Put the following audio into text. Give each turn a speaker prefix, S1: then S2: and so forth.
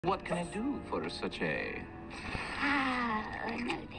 S1: What can I do for such a...
S2: Ah, no